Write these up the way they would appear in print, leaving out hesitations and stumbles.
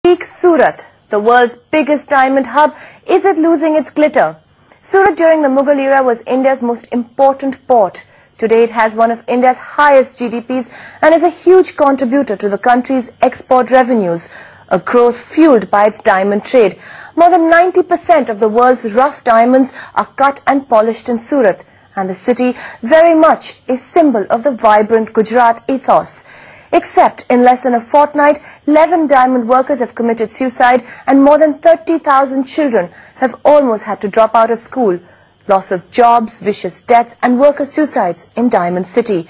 Surat, the world's biggest diamond hub, is it losing its glitter? Surat during the Mughal era was India's most important port. Today it has one of India's highest GDPs and is a huge contributor to the country's export revenues, a growth fueled by its diamond trade. More than 90% of the world's rough diamonds are cut and polished in Surat, and the city very much a symbol of the vibrant Gujarat ethos. Except in less than a fortnight, 11 diamond workers have committed suicide and more than 30,000 children have almost had to drop out of school. Loss of jobs, vicious deaths and worker suicides in Diamond City.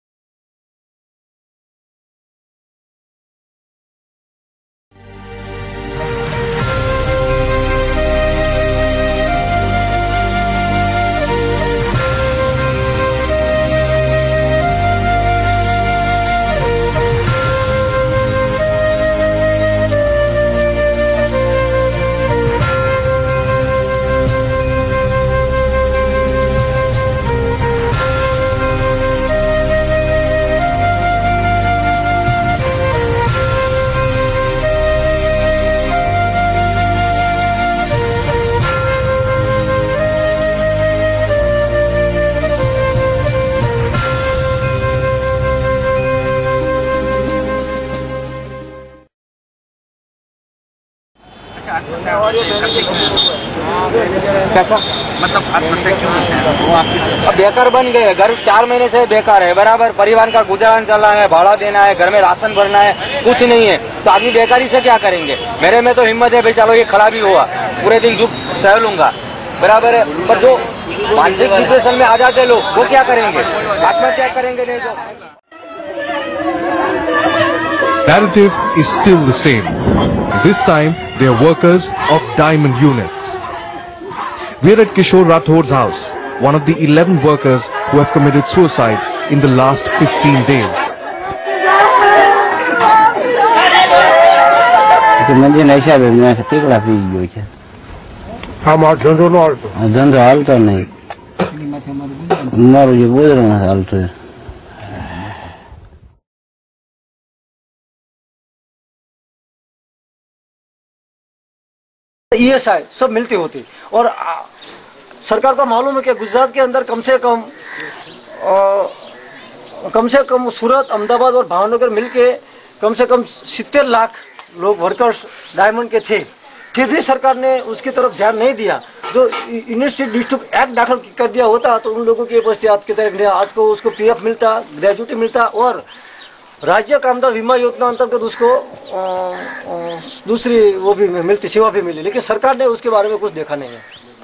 कैसा मतलब आत्महत्या क्यों होते हैं? अब बेकार बन गए, घर 4 महीने से बेकार है, बराबर परिवार का गुजारा चलना है, भाड़ा देना है, घर में राशन भरना है, कुछ नहीं है, तो आदमी बेकारी से क्या करेंगे? मेरे में तो हिम्मत है भाई, चलो ये खराबी हुआ, पूरे दिन दुख सह लूंगा, बराबर है, पर जो मानसिक डिप्रेशन में आ जाते लोग वो क्या करेंगे? आत्महत्या करेंगे नहीं तो। Narrative is still the same. This time, they are workers of diamond units. We are at Kishore Rathor's house, one of the 11 workers who have committed suicide in the last 15 days. ESI सब मिलती होती और सरकार को मालूम है कि गुजरात के अंदर कम से कम सूरत, अहमदाबाद और भावनगर मिलके कम से कम 70 लाख लोग वर्कर्स डायमंड के थे। फिर भी सरकार ने उसकी तरफ ध्यान नहीं दिया। जो यूनिवर्सिटी डिस्ट्रिक्ट एक्ट दाखिल कर दिया होता तो उन लोगों के पास आज की तरह आज को उसको PF मिलता, ग्रेजुएटी मिलता और राज्य कामदार बीमा योजना अंतर्गत उसको दूसरी वो भी मिलती, सेवा भी मिली, लेकिन सरकार ने उसके बारे में कुछ देखा नहीं है।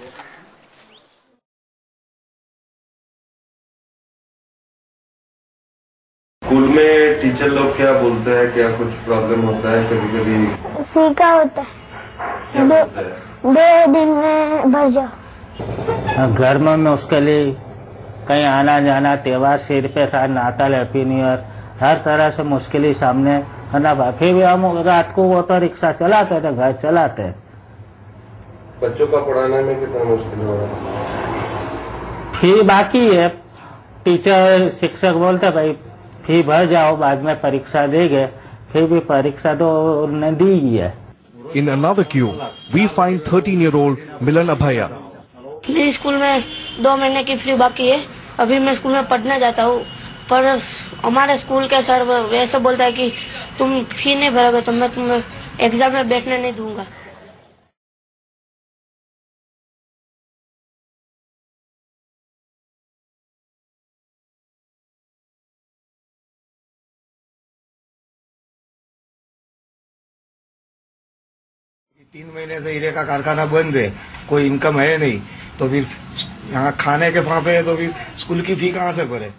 स्कूल में टीचर लोग क्या बोलते हैं, क्या कुछ प्रॉब्लम होता है? कभी कभी फीका होता है, 2 दिन में भर जाओ। घर में उसके लिए कहीं आना जाना, त्योहार सिर पे था, नाताल, हैप्पी न्यू ईयर, हर तरह से मुश्किल सामने करना पड़ा। फिर भी हम रात को वो तो रिक्शा चलाते थे, घर चलाते। बच्चों का पढ़ाने में कितना मुश्किल हो रहा है? फी बाकी है, टीचर शिक्षक बोलते भाई फी भर जाओ, बाद में परीक्षा देंगे, फिर भी परीक्षा तो उन्होंने दी ही है। In another queue, we find 13-year-old Milan Abhaya. मेरे स्कूल में 2 महीने की फी बाकी है। अभी मैं स्कूल में पढ़ने जाता हूँ, पर हमारे स्कूल के सर वैसे बोलता है कि तुम फी नहीं भरोगे तो मैं तुम्हें एग्जाम में बैठने नहीं दूंगा। तीन महीने से हीरे का कारखाना बंद है, कोई इनकम है नहीं, तो फिर यहाँ खाने के फांपे है, तो फिर स्कूल की फी कहाँ से भरे?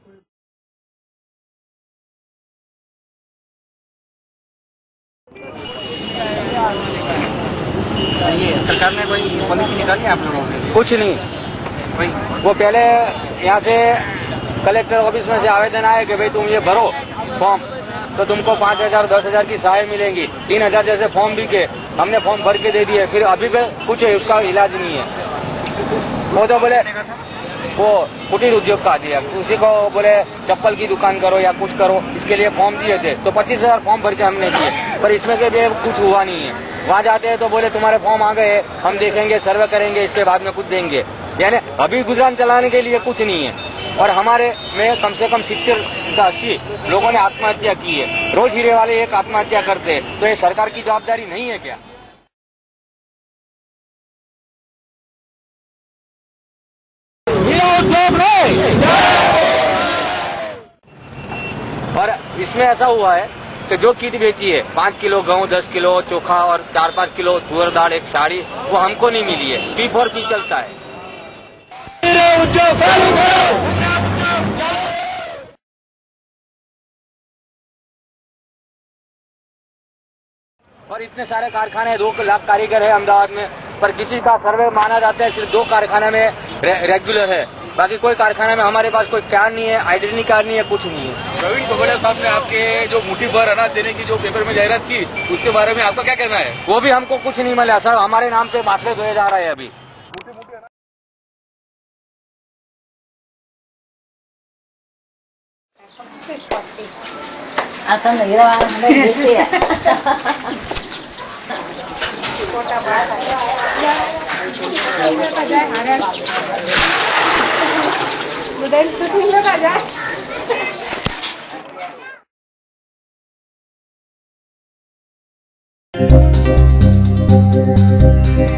सरकार ने कोई पॉलिसी निकाली है आप लोगों के? कुछ नहीं, वो पहले यहाँ से कलेक्टर ऑफिस में से आवेदन आए कि भाई तुम ये भरो फॉर्म, तो तुमको 5,000 10,000 की सहाय मिलेंगी। 3,000 जैसे फॉर्म भी के हमने फॉर्म भर के दे दिए, फिर अभी भी कुछ है उसका इलाज नहीं है। वो तो बोले वो कुटीर उद्योग का दिया, किसी को बोले चप्पल की दुकान करो या कुछ करो, इसके लिए फॉर्म दिए थे तो 25,000 फॉर्म भर के हमने दिए, पर इसमें से भी कुछ हुआ नहीं है। वहाँ जाते हैं तो बोले तुम्हारे फॉर्म आ गए, हम देखेंगे, सर्वे करेंगे, इसके बाद में कुछ देंगे। यानी अभी गुजरान चलाने के लिए कुछ नहीं है। और हमारे में कम से कम 70 से 80 लोगों ने आत्महत्या की है। रोज हीरे वाले एक आत्महत्या करते हैं, तो ये सरकार की जवाबदारी नहीं है क्या? और इसमें ऐसा हुआ है कि जो किट बेची है 5 किलो गेहूँ, 10 किलो चोखा और 4-5 किलो तुअर दाल, एक साड़ी, वो हमको नहीं मिली है। P4P चलता है। और इतने सारे कारखाने, 2 लाख कारीगर है अहमदाबाद में, पर किसी का सर्वे माना जाता है सिर्फ 2 कारखाने में रेगुलर है, बाकी कोई कारखाना में हमारे पास कोई कार्ड नहीं है, आइडेंटिटी कार्ड नहीं है, कुछ नहीं है। प्रवीण तोगड़िया साहब ने आपके जो मुट्ठी भर अनाज देने की जो पेपर में जाहिरात की, उसके बारे में आपका क्या कहना है? वो भी हमको कुछ नहीं मिला सर, हमारे नाम से बाटले धोए जा रहे हैं अभी। आता नहीं रहा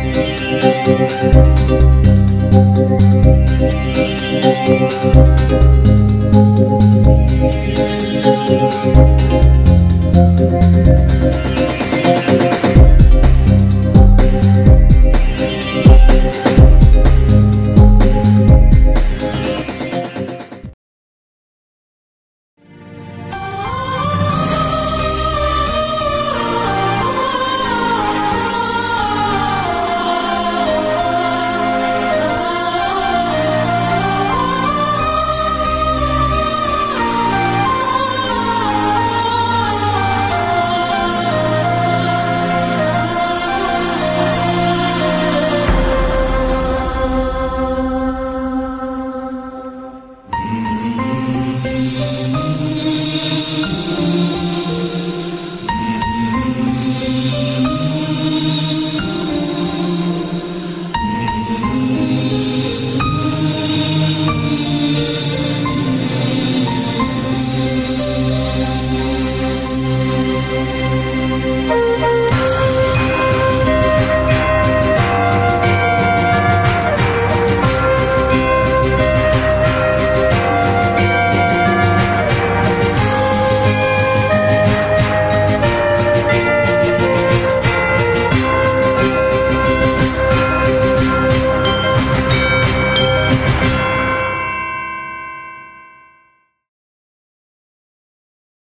है।